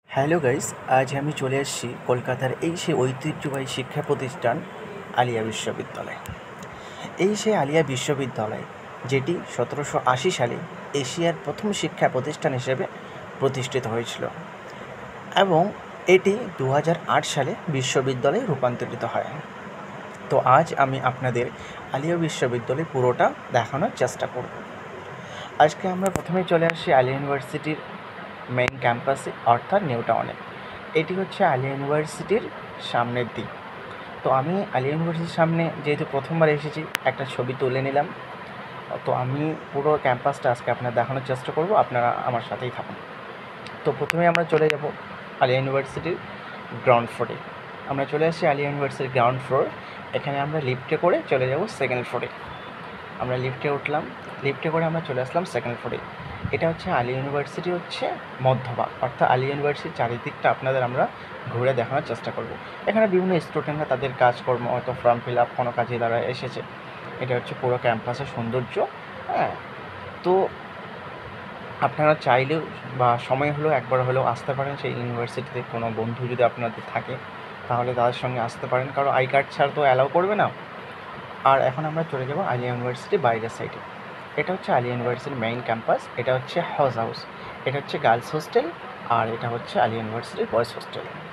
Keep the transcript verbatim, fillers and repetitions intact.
Hello guys, আজ আমি চলে এসেছি কলকাতার এই সেই ঐতিহ্যবাহী শিক্ষা প্রতিষ্ঠান আলিয়া বিশ্ববিদ্যালয়। এই সেই আলিয়া বিশ্ববিদ্যালয় যেটি সতেরোশো আশি সালে এশিয়ার প্রথম শিক্ষা প্রতিষ্ঠান হিসেবে প্রতিষ্ঠিত হয়েছিল এবং এটি দু হাজার আট সালে বিশ্ববিদ্যালয়ে রূপান্তরিত হয়। তো আজ আমি আপনাদের আলিয়া বিশ্ববিদ্যালয় পুরোটা দেখানোর চেষ্টা করব। আজকে আমরা প্রথমেই চলে আসি আলিয়া ইউনিভার্সিটির মেইন ক্যাম্পাসে অর্থাৎ নিউ টাউনে। এটি হচ্ছে আলিয়া ইউনিভার্সিটির সামনের দিক। তো আমি আলিয়া ইউনিভার্সিটির সামনে যেহেতু প্রথমবার এসেছি, একটা ছবি তুলে নিলাম। তো আমি পুরো ক্যাম্পাসটা আজকে আপনার দেখানোর চেষ্টা করব, আপনারা আমার সাথেই থাকুন। তো প্রথমে আমরা চলে যাব আলিয়া ইউনিভার্সিটির গ্রাউন্ড ফ্লোরে। আমরা চলে আসছি আলিয়া ইউনিভার্সিটির গ্রাউন্ড ফ্লোর। এখানে আমরা লিফটে করে চলে যাব সেকেন্ড ফ্লোরে। আমরা লিফটে উঠলাম, লিফটে করে আমরা চলে আসলাম সেকেন্ড ফ্লোরে। এটা হচ্ছে আলিয়া ইউনিভার্সিটি হচ্ছে মধ্যভাগ, অর্থাৎ আলিয়া ইউনিভার্সিটির চারিদিকটা আপনাদের আমরা ঘুরে দেখানোর চেষ্টা করব। এখানে বিভিন্ন স্টুডেন্টরা তাদের কাজকর্ম, হয়তো ফর্ম ফিল আপ কোনো কাজে দ্বারা এসেছে। এটা হচ্ছে পুরো ক্যাম্পাসের সৌন্দর্য। হ্যাঁ, তো আপনারা চাইলেও বা সময় হলেও একবার হলেও আসতে পারেন সেই ইউনিভার্সিটিতে। কোনো বন্ধু যদি আপনাদের থাকে তাহলে তাদের সঙ্গে আসতে পারেন, কারণ আই কার্ড ছাড়া তো অ্যালাউ করবে না। আর এখন আমরা চলে যাব আলিয়া ইউনিভার্সিটির বাইরের সাইডে। এটা হচ্ছে আলিয়া ইউনিভার্সিটির মেইন ক্যাম্পাস। এটা হচ্ছে হাউস হাউস এটা হচ্ছে গার্লস হোস্টেল, আর এটা হচ্ছে আলিয়া ইউনিভার্সিটির বয়েজ হোস্টেল।